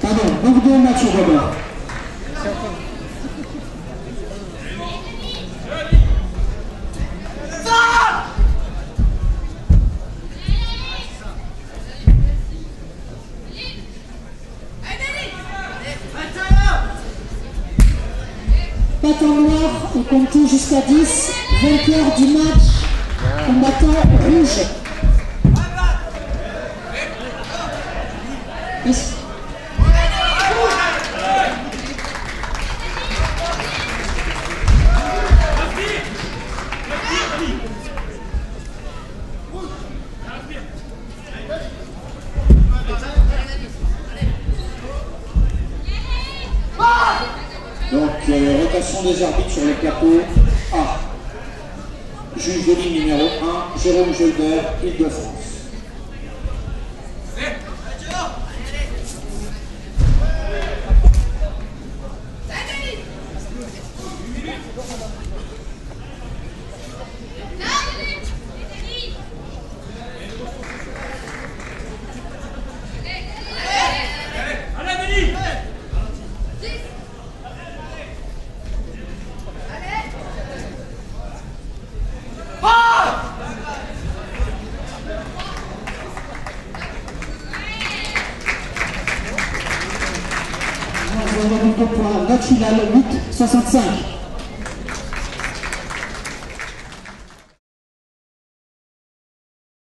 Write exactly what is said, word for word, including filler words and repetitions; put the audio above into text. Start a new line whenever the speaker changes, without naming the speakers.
Pardon, donc deux matchs d'abord. Patte en noir, on compte jusqu'à dix, vainqueur du match, combattant rouge. Ici. Donc, euh, rotation des arbitres sur le plateau A. Juge de ligne numéro un, Jérôme Jolder, Île-de-France. Pour la finale huit soixante-cinq.